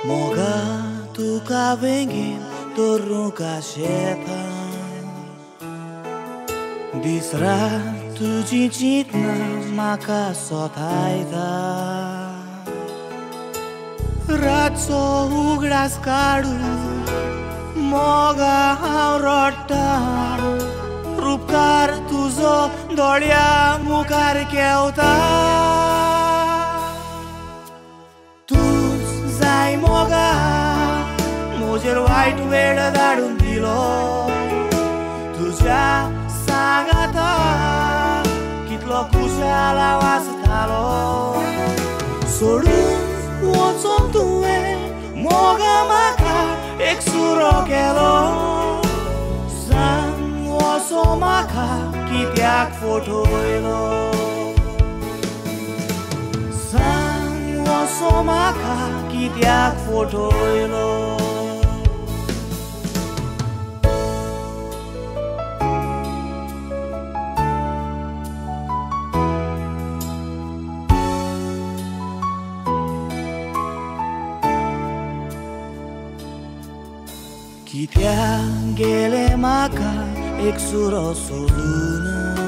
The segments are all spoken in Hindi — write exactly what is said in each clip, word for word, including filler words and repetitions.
Moga tu ka vengin torno ka setan Disra tu cicitna maka sotaita Ratso ugras kadu Moga rota Rupkar tuzo dolya mukar keuta Zai moga Mojer white वेड धाडून दिलो तुझ्या सांगाता कितलो खुशाल आवाज थालो सोडून वचून तुवें मोगा म्हाका एक सुरो केलो सांग वचो म्हाका कित्याक फटयलो सांग वचो म्हाका कित्याक फटयलो कित्याक गेले म्हाका एक सुरो सोडून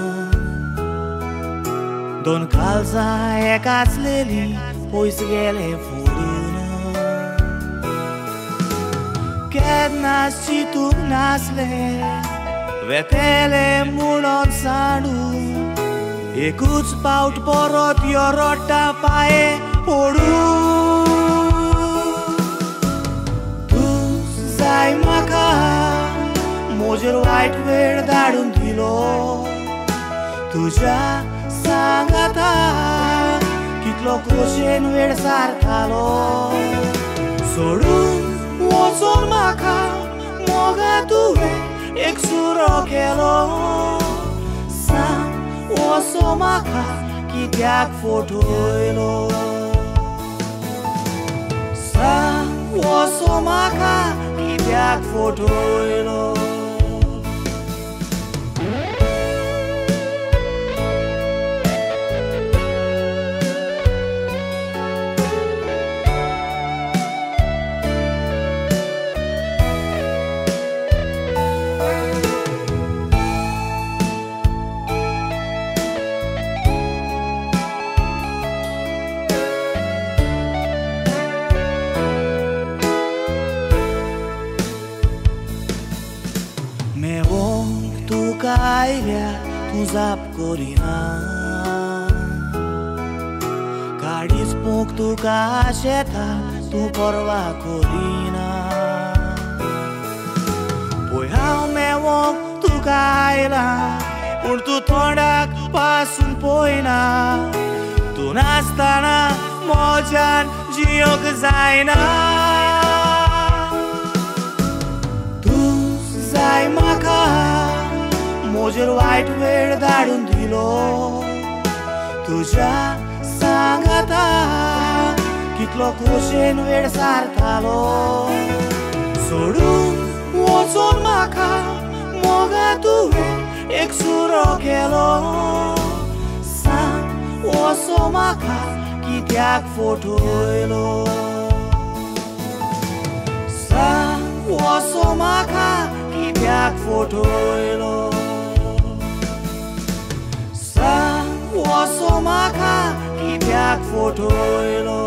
दोन काळजां एकाच लेली पयस गेले फोडून केन्नाच चिंतूंक नासले वेतेले म्हणून सांडून एकूच पावट परत यो रडटा पांये पडून जाय म्हाका मोजेर वायट वेळ धाडून दिलो तुझ्या सांगाता कितलो खोशेन वेळ सारतालो सोडून वचून म्हाका मोगा तुवें एक सुरो केलो सांग वचो म्हाका कित्याक फटयलो सांग वचो म्हाका कित्याक फटयलो मेवोंक तुका आयल्या तूं जाप करिना काडीच पोंक तुका शेता तूं परवा करिना पळय हांव मेवोंक तुका आयला पूण तूं तोंडाक पासून पळयना तूं नासतना मोज्यान जियोंक जायना जाय म्हाका मोजेर वायट वेळ धाडून दिलो तुझ्या सांगाता कितलो खोशेन वेळ सारतालो सोडून वचून म्हाका मोगा तुवें एक सुरो केलो सांग वचो म्हाका कित्याक फटयलो सांग वचो म्हाका कित्याक फटयलो सांग वचो म्हाका कित्याक फटयलो